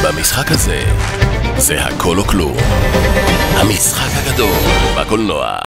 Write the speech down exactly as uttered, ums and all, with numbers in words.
במשחק הזה זה הכל או כלום. המשחק הגדול בקולנוע.